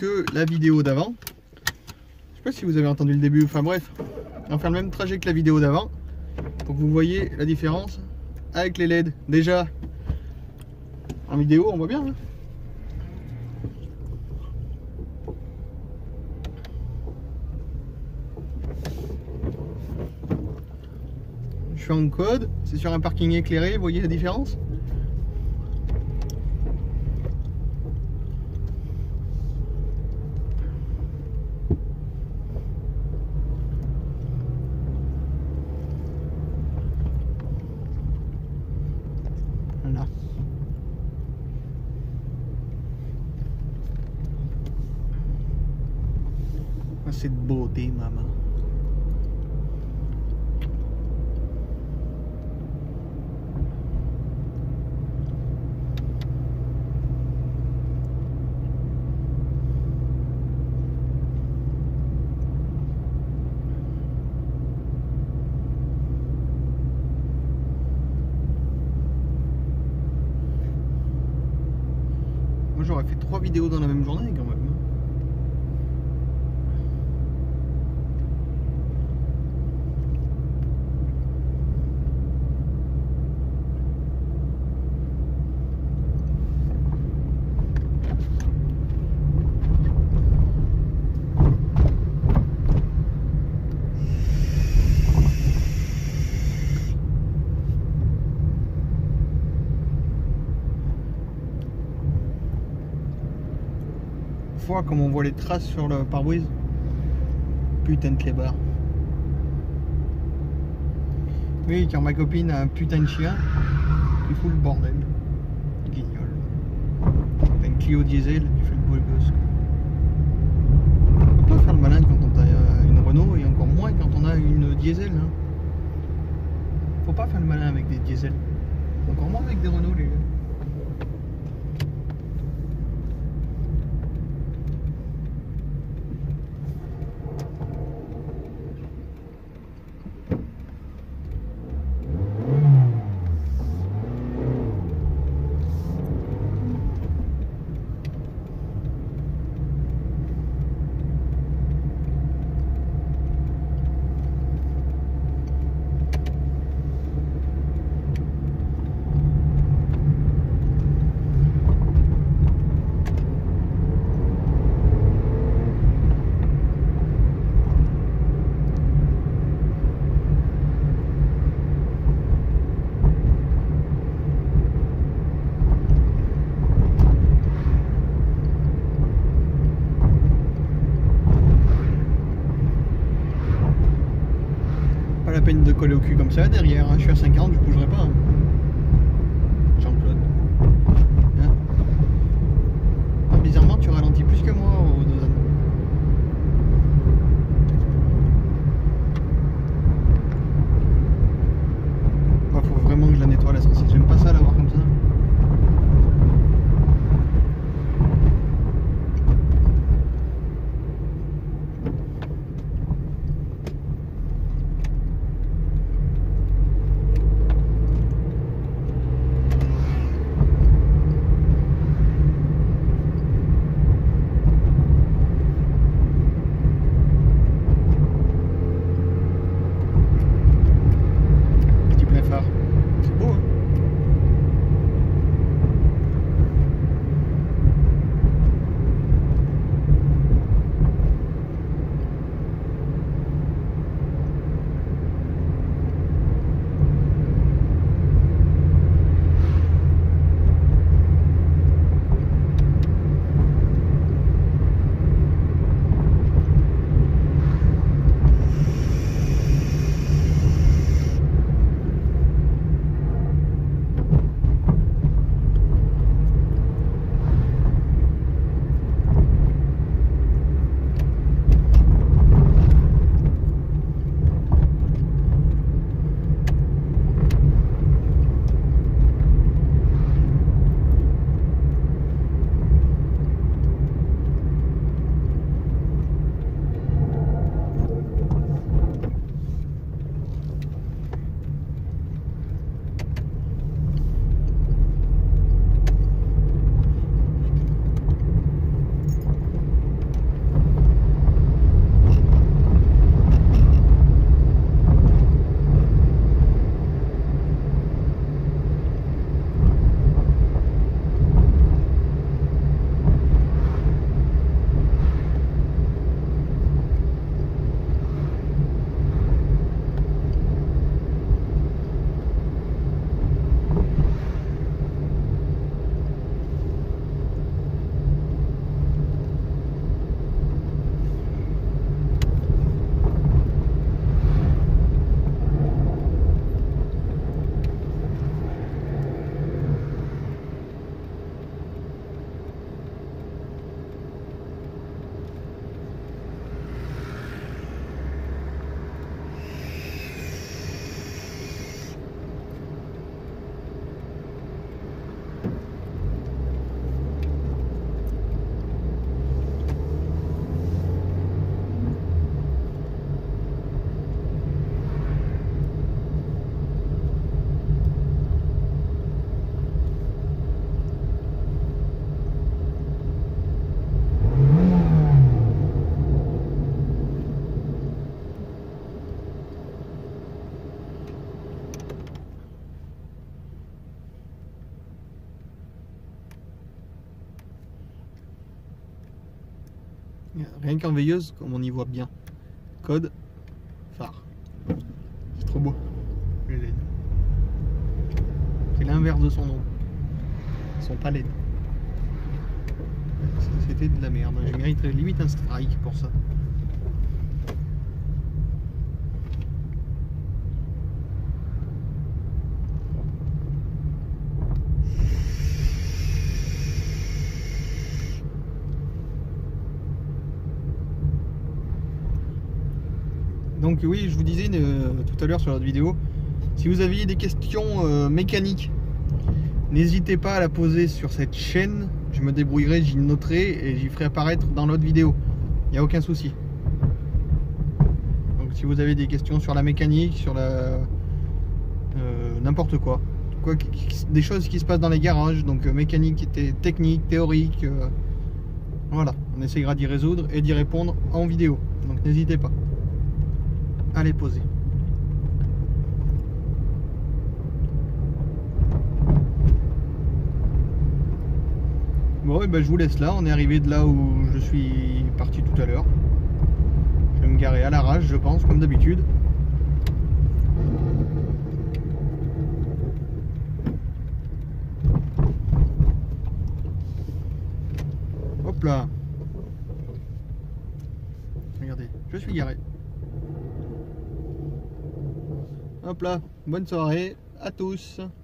que la vidéo d'avant. Je sais pas si vous avez entendu le début, enfin bref, on va faire le même trajet que la vidéo d'avant pour que vous voyez la différence avec les LED. Déjà en vidéo on voit bien hein. Je suis en code, c'est sur un parking éclairé, vous voyez la différence? Voilà. Ah, c'est de beauté, maman. Moi j'aurais fait 3 vidéos dans la même journée quand même. Fois comme on voit les traces sur le pare-brise. Putain de clébard. Oui, car ma copine a un putain de chien qui fout le bordel. Guignol. T'as une Clio diesel qui fait le beau gosse. On peut pas faire le malin quand on a une Renault et encore moins quand on a une diesel. Hein. Faut pas faire le malin avec des diesels. Encore moins avec des Renault les gars. Pas la peine de coller au cul comme ça derrière, hein. Je suis à 50, je bougerai pas. Hein. Jean-Claude. Hein ah, bizarrement, tu ralentis plus que moi au Dozan. Bah, faut vraiment que je la nettoie l'essentiel. J'aime pas ça l'avoir comme ça. Rien qu'en veilleuse, comme on y voit bien. Code, phare. C'est trop beau, les LED. C'est l'inverse de son nom. Ils sont pas LED. C'était de la merde. Je mériterais limite un strike pour ça. Donc oui, je vous disais tout à l'heure sur notre vidéo, si vous aviez des questions mécaniques, n'hésitez pas à la poser sur cette chaîne. Je me débrouillerai, j'y noterai et j'y ferai apparaître dans l'autre vidéo. Il n'y a aucun souci. Donc si vous avez des questions sur la mécanique, sur la n'importe quoi, des choses qui se passent dans les garages, donc mécanique, technique, théorique, voilà, on essayera d'y résoudre et d'y répondre en vidéo. Donc n'hésitez pas à les poser. Bon, et ben je vous laisse là. On est arrivé de là où je suis parti tout à l'heure. Je vais me garer à l'arrache, je pense, comme d'habitude. Hop là. Regardez, je suis garé. Hop là, bonne soirée à tous.